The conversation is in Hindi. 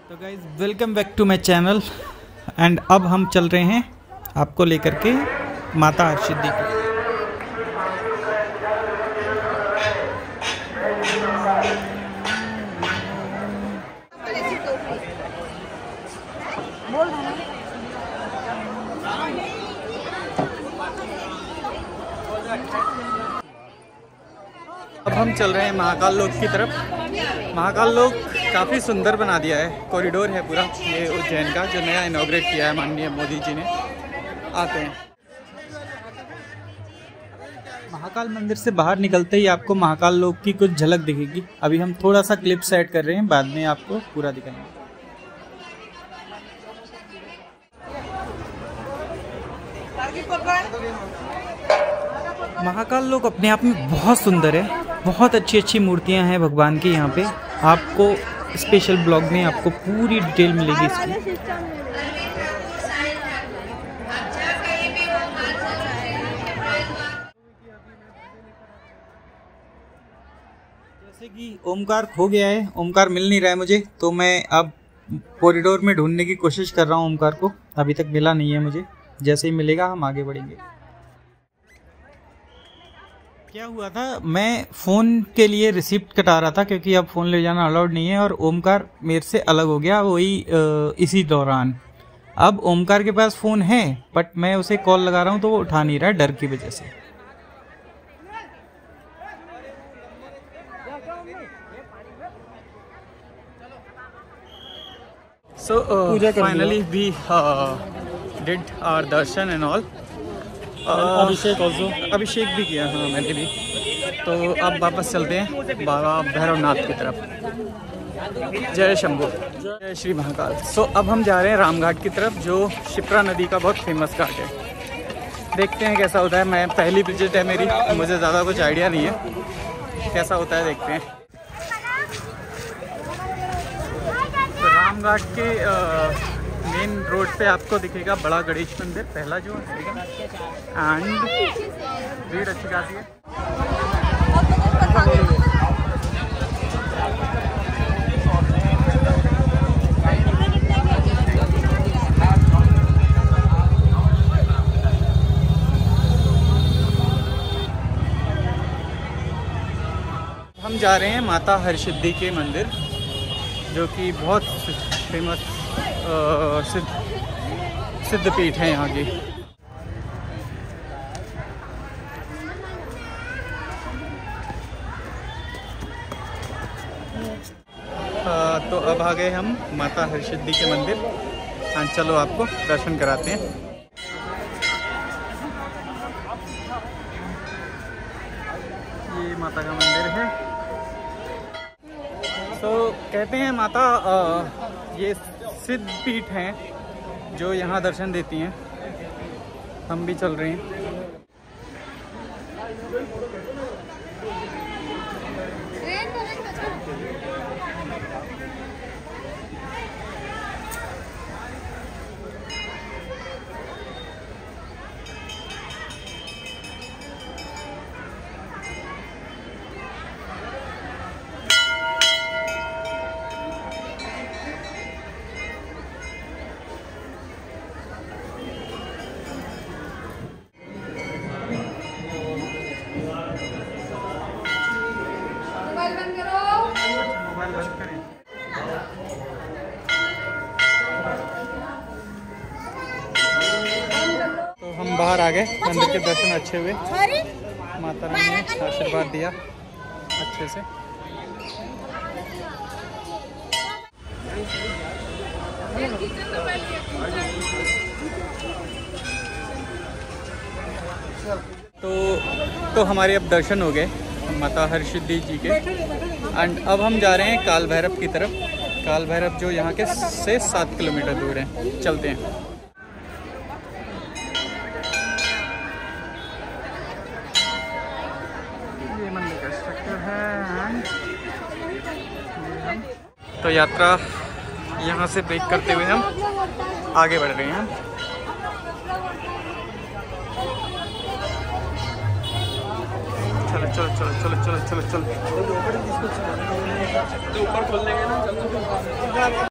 तो guys welcome back to my channel and अब हम चल रहे हैं आपको लेकर के माता हरसिद्धि की। अब हम चल रहे हैं महाकाल लोक की तरफ। महाकाल लोक काफ़ी सुंदर बना दिया है, कॉरिडोर है पूरा ये उज्जैन का जो नया इनॉग्रेट किया है माननीय मोदी जी ने। आते हैं महाकाल मंदिर से बाहर निकलते ही आपको महाकाल लोक की कुछ झलक दिखेगी। अभी हम थोड़ा सा क्लिप सेट कर रहे हैं, बाद में आपको पूरा दिखाएंगे। महाकाल लोक अपने आप में बहुत सुंदर है, बहुत अच्छी अच्छी मूर्तियां हैं भगवान की यहाँ पे। आपको स्पेशल ब्लॉग में आपको पूरी डिटेल मिलेगी इसकी। जैसे कि ओमकार खो गया है, ओमकार मिल नहीं रहा है मुझे, तो मैं अब कॉरिडोर में ढूंढने की कोशिश कर रहा हूँ ओमकार को। अभी तक मिला नहीं है मुझे, जैसे ही मिलेगा हम आगे बढ़ेंगे। क्या हुआ था, मैं फ़ोन के लिए रिसिप्ट कटा रहा था क्योंकि अब फ़ोन ले जाना अलाउड नहीं है, और ओमकार मेरे से अलग हो गया वही इसी दौरान। अब ओमकार के पास फ़ोन है बट मैं उसे कॉल लगा रहा हूँ तो वो उठा नहीं रहा है डर की वजह से। So finally we did our darshan and all. Abhishek also, अभिषेक भी किया हाँ मैंने भी। तो अब वापस चलते हैं बाबा भैरवनाथ की तरफ। जय शंभू, जय श्री महाकाल। सो अब हम जा रहे हैं रामघाट की तरफ जो शिप्रा नदी का बहुत फेमस घाट है। देखते हैं कैसा होता है। मैं पहली विजिट है मेरी, मुझे ज़्यादा कुछ आइडिया नहीं है कैसा होता है, देखते हैं। तो रामघाट के मेन रोड पे आपको दिखेगा बड़ा गणेश मंदिर, पहला जो है, एंड भीड़ अच्छी खासी है। हम जा रहे हैं माता हरसिद्धि के मंदिर जो कि बहुत फेमस सिद्ध पीठ है यहाँ की। तो अब आ गए हम माता हरसिद्धि के मंदिर। हाँ चलो आपको दर्शन कराते हैं। ये माता का मंदिर है। तो कहते हैं माता ये सिद्ध पीठ हैं जो यहाँ दर्शन देती हैं। हम भी चल रहे हैं। तो हम बाहर आ गए, मंदिर के दर्शन अच्छे हुए, माता रानी ने आशीर्वाद दिया अच्छे से। तो हमारे अब दर्शन हो गए माता हरसिद्धि जी के, एंड अब हम जा रहे हैं काल भैरव की तरफ। काल भैरव जो यहाँ के से 7 किलोमीटर दूर है। चलते हैं। ये मंदिर का स्ट्रक्चर है। तो यात्रा यहाँ से ब्रेक करते हुए हम आगे बढ़ रहे हैं। चलो चलो चलो चलो चलो चलो चलो ऊपर खोल देंगे ना।